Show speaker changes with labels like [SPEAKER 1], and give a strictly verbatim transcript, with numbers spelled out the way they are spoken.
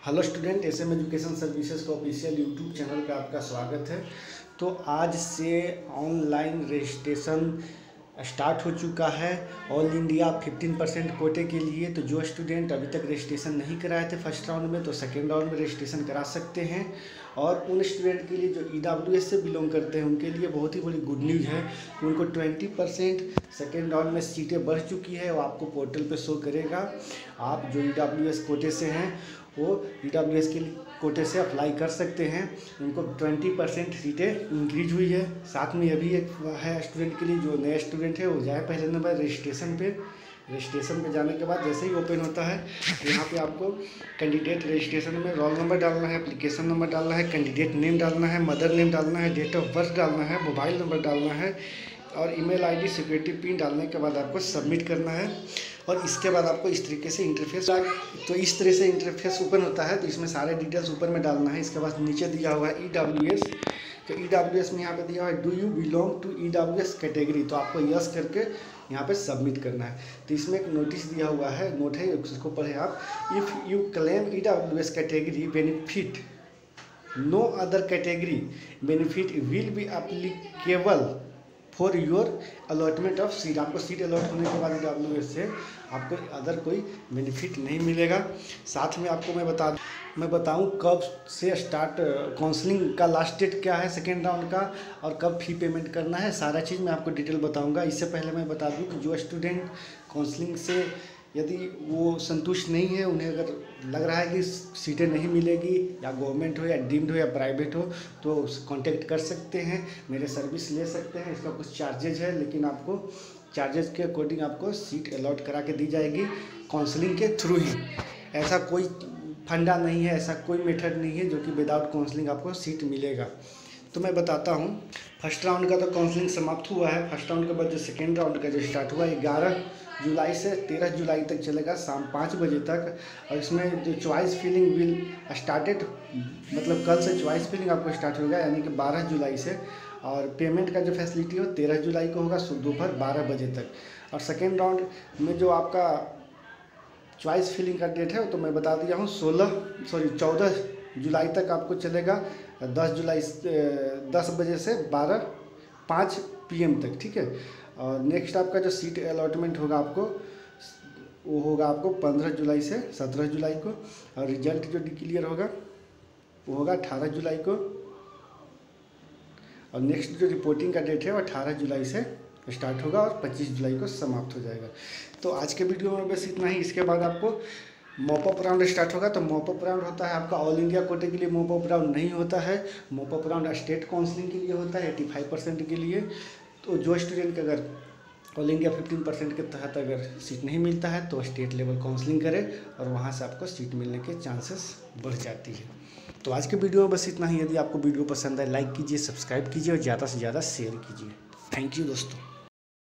[SPEAKER 1] Hello student, S M education services का official YouTube channel पे आपका स्वागत है। तो आज से ऑनलाइन रजिस्ट्रेशन स्टार्ट हो चुका है ऑल इंडिया फिफ्टीन परसेंट कोटे के लिए। तो जो स्टूडेंट अभी तक रजिस्ट्रेशन नहीं कराए थे फर्स्ट राउंड में, तो सेकेंड राउंड में रजिस्ट्रेशन करा सकते हैं। और उन स्टूडेंट के लिए जो ई डब्ल्यू एस से बिलोंग करते हैं उनके लिए बहुत ही बड़ी गुड न्यूज़ है कि उनको ट्वेंटी परसेंट सेकेंड राउंड में सीटें बढ़ चुकी है। वो आपको पोर्टल पे शो करेगा। आप जो ई डब्ल्यू एस कोटे से हैं वो ई डब्ल्यू एस के कोटे से अप्लाई कर सकते हैं। उनको ट्वेंटी परसेंट सीटें इंक्रीज हुई है। साथ में अभी एक है स्टूडेंट के लिए, जो नया स्टूडेंट है वो जाए पहले नंबर रजिस्ट्रेशन पे। रजिस्ट्रेशन पे जाने के बाद जैसे ही ओपन होता है यहाँ पे आपको कैंडिडेट रजिस्ट्रेशन में रोल नंबर डालना है, एप्लीकेशन नंबर डालना है, कैंडिडेट नेम डालना है, मदर नेम डालना है, डेट ऑफ बर्थ डालना है, मोबाइल नंबर डालना है और ईमेल आईडी, सिक्योरिटी पिन डालने के बाद आपको सबमिट करना है। और इसके बाद आपको इस तरीके से इंटरफेस, तो इस तरह से इंटरफेस ओपन होता है। तो इसमें सारे डिटेल्स ऊपर में डालना है। इसके बाद नीचे दिया हुआ है ई डब्ल्यू एस। तो ई डब्ल्यू एस में यहाँ पे दिया हुआ है do you belong to E W S category. तो आपको यस करके यहाँ पे सबमिट करना है। तो इसमें एक नोटिस दिया हुआ है, नोट है, उसको पढ़े आप। If you claim E W S category benefit, no other category benefit will be applicable for your allotment of seat. आपको सीट अलॉट होने के बाद ई डब्ल्यू एस से आपको अदर कोई बेनिफिट नहीं मिलेगा। साथ में आपको मैं बता मैं बताऊं कब से स्टार्ट काउंसलिंग का लास्ट डेट क्या है सेकेंड राउंड का, और कब फी पेमेंट करना है, सारा चीज़ मैं आपको डिटेल बताऊंगा। इससे पहले मैं बता दूं कि जो स्टूडेंट काउंसलिंग से यदि वो संतुष्ट नहीं है, उन्हें अगर लग रहा है कि सीटें नहीं मिलेगी, या गवर्नमेंट हो या डीम्ड हो या प्राइवेट हो, तो कांटेक्ट कर सकते हैं, मेरे सर्विस ले सकते हैं। इसका कुछ चार्जेज है, लेकिन आपको चार्जेस के अकॉर्डिंग आपको सीट अलॉट करा के दी जाएगी काउंसलिंग के थ्रू ही। ऐसा कोई फंडा नहीं है, ऐसा कोई मेथड नहीं है जो कि विदाउट काउंसलिंग आपको सीट मिलेगा। तो मैं बताता हूँ, फर्स्ट राउंड का तो काउंसलिंग समाप्त हुआ है। फर्स्ट राउंड के बाद जो सेकेंड राउंड का जो स्टार्ट हुआ ग्यारह जुलाई से तेरह जुलाई तक चलेगा, शाम पाँच बजे तक। और इसमें जो चॉइस फिलिंग विल स्टार्टेड, मतलब कल से चॉइस फिलिंग आपको स्टार्ट होगा, यानी कि बारह जुलाई से। और पेमेंट का जो फैसिलिटी हो तेरह जुलाई को होगा, दोपहर बारह बजे तक। और सेकेंड राउंड में जो आपका चॉइस फिलिंग का डेट है तो मैं बता दिया हूँ, सोलह सॉरी चौदह जुलाई तक आपको चलेगा, दस जुलाई दस बजे से बारह पाँच पी एम तक, ठीक है। और नेक्स्ट आपका जो सीट अलॉटमेंट होगा आपको, वो होगा आपको पंद्रह जुलाई से सत्रह जुलाई को। और रिजल्ट जो डिक्लेयर होगा वो होगा अठारह जुलाई को। और नेक्स्ट जो रिपोर्टिंग का डेट है वो अठारह जुलाई से स्टार्ट होगा और पच्चीस जुलाई को समाप्त हो जाएगा। तो आज के वीडियो में बस इतना ही। इसके बाद आपको मॉपअप राउंड स्टार्ट होगा। तो मॉपअप राउंड होता है आपका ऑल इंडिया कोटे के लिए मॉपअप राउंड नहीं होता है। मॉपअप राउंड स्टेट काउंसलिंग के लिए होता है पचासी परसेंट के लिए। तो जो स्टूडेंट का अगर ऑल इंडिया फिफ्टीन परसेंट के तहत अगर सीट नहीं मिलता है तो स्टेट लेवल काउंसलिंग करे और वहाँ से आपको सीट मिलने के चांसेस बढ़ जाती है। तो आज के वीडियो में बस इतना ही। यदि आपको वीडियो पसंद है लाइक कीजिए, सब्सक्राइब कीजिए और ज़्यादा से ज़्यादा शेयर कीजिए। थैंक यू दोस्तों।